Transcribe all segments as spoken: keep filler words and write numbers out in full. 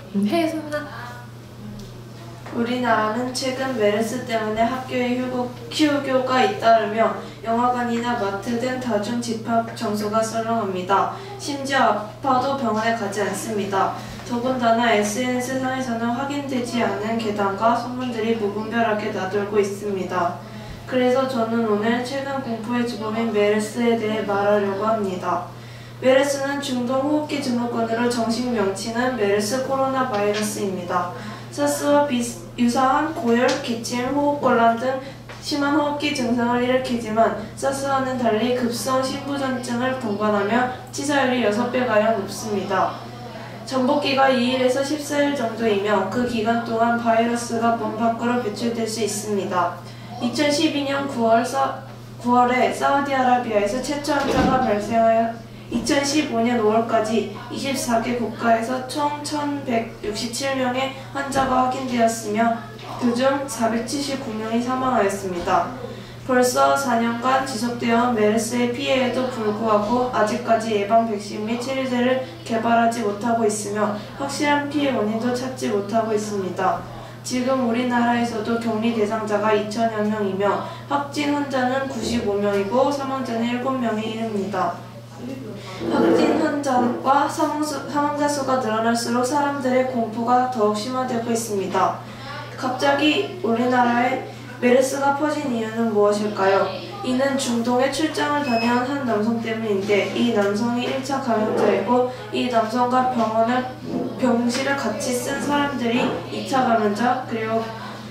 해, 소민아. 우리나라는 최근 메르스 때문에 학교에 휴고, 휴교가 잇따르며 영화관이나 마트 등 다중 집합 장소가 썰렁합니다. 심지어 아파도 병원에 가지 않습니다. 더군다나 에스엔에스상에서는 확인되지 않은 계단과 소문들이 무분별하게 나돌고 있습니다. 그래서 저는 오늘 최근 공포의 주범인 메르스에 대해 말하려고 합니다. 메르스는 중동호흡기 증후군으로 정식 명칭은 메르스 코로나 바이러스입니다. 사스와 비슷, 유사한 고열, 기침, 호흡곤란 등 심한 호흡기 증상을 일으키지만 사스와는 달리 급성 심부전증을 동반하며 치사율이 여섯 배가량 높습니다. 잠복기가 이 일에서 십사 일 정도이며 그 기간 동안 바이러스가 몸 밖으로 배출될 수 있습니다. 이천십이 년 구월 사, 구월에 사우디아라비아에서 최초 환자가 발생하여 이천십오 년 오월까지 이십사 개 국가에서 총 천백육십칠 명의 환자가 확인되었으며 그중 사백칠십구 명이 사망하였습니다. 벌써 사 년간 지속되어온 메르스의 피해에도 불구하고 아직까지 예방 백신 및 치료제를 개발하지 못하고 있으며 확실한 피해 원인도 찾지 못하고 있습니다. 지금 우리나라에서도 격리 대상자가 이천여 명이며 확진 환자는 구십오 명이고 사망자는 일곱 명에 이릅니다. 확진 환자와 사망수, 사망자 수가 늘어날수록 사람들의 공포가 더욱 심화되고 있습니다. 갑자기 우리나라에 메르스가 퍼진 이유는 무엇일까요? 이는 중동에 출장을 다녀온 한 남성 때문인데 이 남성이 일 차 감염자이고 이 남성과 병원을, 병실을 같이 쓴 사람들이 이 차 감염자 그리고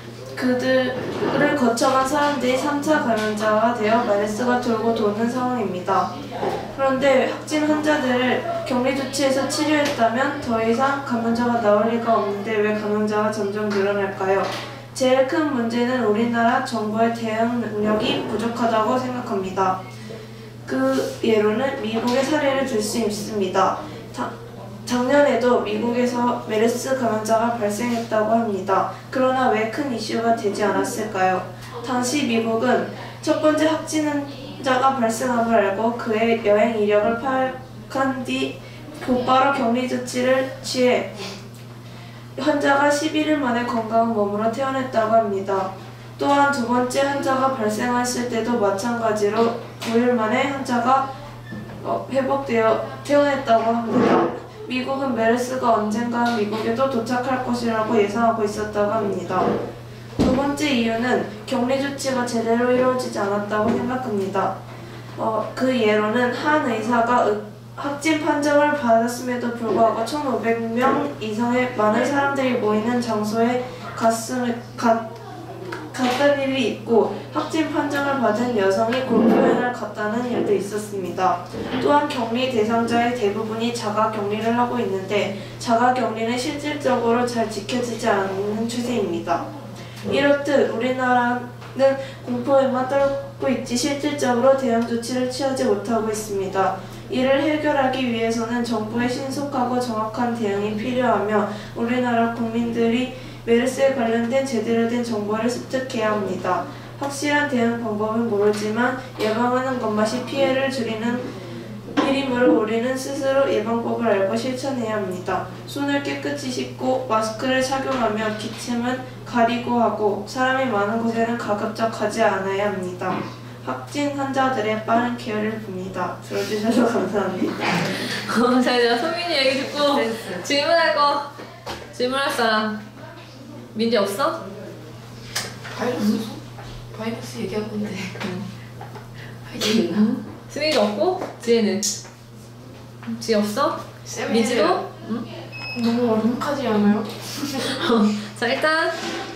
그들을 거쳐간 사람들이 삼 차 감염자가 되어 메르스가 돌고 도는 상황입니다. 그런데 확진 환자들을 격리조치해서 치료했다면 더 이상 감염자가 나올 리가 없는데 왜 감염자가 점점 늘어날까요? 제일 큰 문제는 우리나라 정부의 대응 능력이 부족하다고 생각합니다. 그 예로는 미국의 사례를 들 수 있습니다. 자, 작년에도 미국에서 메르스 감염자가 발생했다고 합니다. 그러나 왜 큰 이슈가 되지 않았을까요? 당시 미국은 첫 번째 확진자가 발생함을 알고 그의 여행 이력을 파악한 뒤 곧바로 격리 조치를 취해 환자가 십일 일 만에 건강한 몸으로 퇴원했다고 합니다. 또한 두 번째 환자가 발생했을 때도 마찬가지로 구 일 만에 환자가 어, 회복되어 퇴원했다고 합니다. 미국은 메르스가 언젠가 미국에도 도착할 것이라고 예상하고 있었다고 합니다. 두 번째 이유는 격리 조치가 제대로 이루어지지 않았다고 생각합니다. 어, 그 예로는 한 의사가 의, 확진 판정을 받았음에도 불구하고 천오백 명 이상의 많은 사람들이 모이는 장소에 갔음을, 가, 갔던 일이 있고 확진 판정을 받은 여성이 골프여행을 갔다는 일도 있었습니다. 또한 격리 대상자의 대부분이 자가격리를 하고 있는데 자가격리는 실질적으로 잘 지켜지지 않는 추세입니다. 이렇듯 우리나라는 공포에만 떨고 있지 실질적으로 대응 조치를 취하지 못하고 있습니다. 이를 해결하기 위해서는 정부의 신속하고 정확한 대응이 필요하며 우리나라 국민들이 메르스에 관련된 제대로 된 정보를 습득해야 합니다. 확실한 대응 방법은 모르지만 예방하는 것만이 피해를 줄이는 일이므로 우리는 스스로 예방법을 알고 실천해야 합니다. 손을 깨끗이 씻고 마스크를 착용하며 기침은 가리고 하고 사람이 많은 곳에는 가급적 가지 않아야 합니다. 확진 환자들의 빠른 케어를 봅니다. 들어주셔서 감사합니다. 어, 자, 이제 소민이 얘기 듣고 됐어. 질문할 거 질문할 사람 민지 없어? 바이러스 바이러스 얘기한 건데 할게 있나? 수민이도 없고 지혜는 지혜 없어? 민지도? 응? 너무 어색하지 않아요? 자 일단